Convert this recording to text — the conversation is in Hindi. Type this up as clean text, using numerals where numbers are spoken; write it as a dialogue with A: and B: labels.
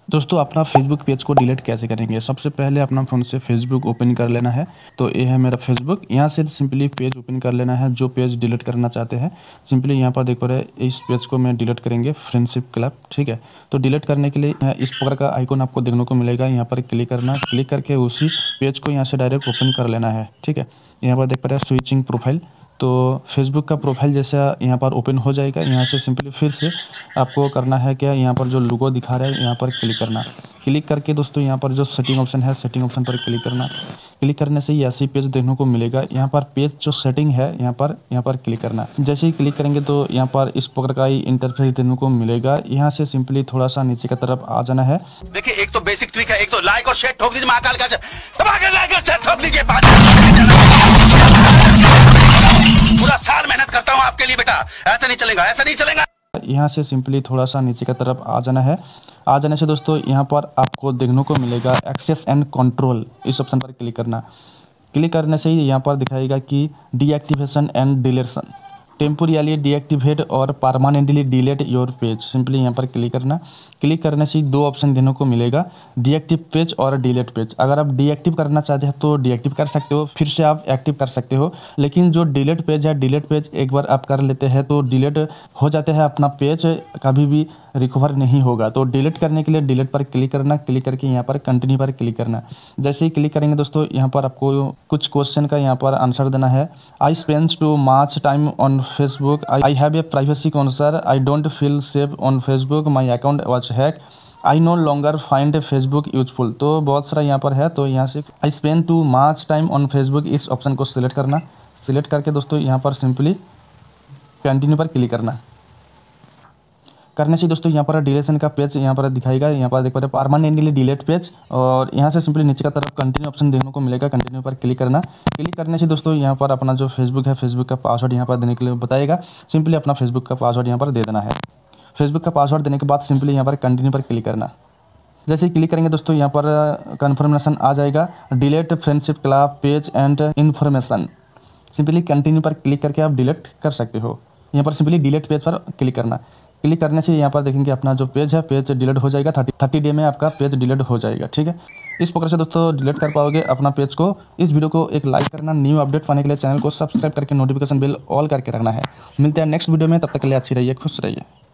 A: दोस्तों अपना फेसबुक पेज को डिलीट कैसे करेंगे। सबसे पहले अपना फ़ोन से फेसबुक ओपन कर लेना है। तो ये है मेरा फेसबुक। यहाँ से सिंपली पेज ओपन कर लेना है जो पेज डिलीट करना चाहते हैं। सिंपली यहाँ पर देख पा रहे हैं, इस पेज को मैं डिलीट करेंगे, फ्रेंडशिप क्लब। ठीक है, तो डिलीट करने के लिए इस प्रकार का आइकॉन आपको देखने को मिलेगा। यहाँ पर क्लिक करना, क्लिक करके उसी पेज को यहाँ से डायरेक्ट ओपन कर लेना है। ठीक है, यहाँ पर देख पा रहे हैं स्विचिंग प्रोफाइल। तो फेसबुक का प्रोफाइल जैसा यहाँ पर ओपन हो जाएगा। यहाँ से सिंपली फिर से आपको करना है क्या, यहाँ पर जो लोगो दिखा रहा है यहाँ पर क्लिक करना। क्लिक करके दोस्तों यहाँ पर जो सेटिंग ऑप्शन है, सेटिंग ऑप्शन पर क्लिक करना। क्लिक करने से ही ऐसी पेज देखने को मिलेगा। यहाँ पर पेज जो सेटिंग है यहाँ पर क्लिक करना। जैसे ही क्लिक करेंगे तो यहाँ पर इस प्रकार का ही इंटरफेस देखने को मिलेगा। यहाँ से सिंपली थोड़ा सा नीचे की तरफ आ जाना है।
B: देखिए एक तो बेसिक ट्रिक है, एक तो लाइक और शेयर ठोक दीजिए, महाकाल का लाइक और शेयर ठोक दीजिए। पूरा साल मेहनत करता हूँ आपके लिए बेटा, ऐसा नहीं चलेगा, ऐसा नहीं चलेगा।
A: यहाँ से सिंपली थोड़ा सा नीचे की तरफ आ जाना है। आ जाने से दोस्तों यहाँ पर आपको देखने को मिलेगा एक्सेस एंड कंट्रोल। इस ऑप्शन पर क्लिक करना। क्लिक करने से ही यहाँ पर दिखाएगा कि deactivation and deletion, temporarily deactivate और permanently delete your page. Simply यहाँ पर क्लिक करना। क्लिक करने से दो ऑप्शन देने को मिलेगा, डीएक्टिव पेज और डिलीट पेज। अगर आप डीएक्टिव करना चाहते हैं तो डीएक्टिव कर सकते हो, फिर से आप एक्टिव कर सकते हो। लेकिन जो डिलीट पेज है, डिलीट पेज एक बार आप कर लेते हैं तो डिलीट हो जाते हैं, अपना पेज कभी भी रिकवर नहीं होगा। तो डिलीट करने के लिए डिलीट पर क्लिक करना। क्लिक करके यहाँ पर कंटिन्यू पर क्लिक करना। जैसे ही क्लिक करेंगे दोस्तों यहाँ पर आपको कुछ क्वेश्चन का यहाँ पर आंसर देना है। I spend too much time on Facebook, I have a privacy concern, I don't feel safe on Facebook, my account was hack, I no longer find Facebook useful. तो बहुत सारा यहाँ पर है। तो यहाँ से I spend too much time on Facebook, इस ऑप्शन को सिलेक्ट करना। सिलेक्ट करके दोस्तों यहाँ पर सिंपली कंटिन्यू पर क्लिक करना। करने से दोस्तों यहाँ पर डिलीशन का पेज यहाँ पर दिखाएगा। यहाँ पर देख पा रहे परमानेंटली डिलीट पेज, और यहाँ से सिंपली नीचे की तरफ कंटिन्यू ऑप्शन देखने को मिलेगा। कंटिन्यू पर क्लिक करना। क्लिक करने से दोस्तों यहाँ पर अपना जो फेसबुक है, फेसबुक का पासवर्ड यहाँ पर देने के लिए बताएगा। सिंपली अपना फेसबुक का पासवर्ड यहाँ पर दे देना है। फेसबुक का पासवर्ड देने के बाद सिंपली यहाँ पर कंटिन्यू पर क्लिक करना। जैसे ही क्लिक करेंगे दोस्तों यहाँ पर कन्फर्मेशन आ जाएगा, delete friendship club page and information. Simply continue पर क्लिक करके आप डिलीट कर सकते हो। यहाँ पर सिंपली डिलीट पेज पर क्लिक करना। क्लिक करने से यहाँ पर देखेंगे अपना जो पेज है, पेज डिलीट हो जाएगा। 30 डे में आपका पेज डिलीट हो जाएगा। ठीक है, इस प्रकार से दोस्तों डिलीट कर पाओगे अपना पेज को। इस वीडियो को एक लाइक करना। न्यू अपडेट पाने के लिए चैनल को सब्सक्राइब करके नोटिफिकेशन बेल ऑल करके रखना है। मिलते हैं नेक्स्ट वीडियो में, तब तक के लिए अच्छी रहिए, खुश रहिए।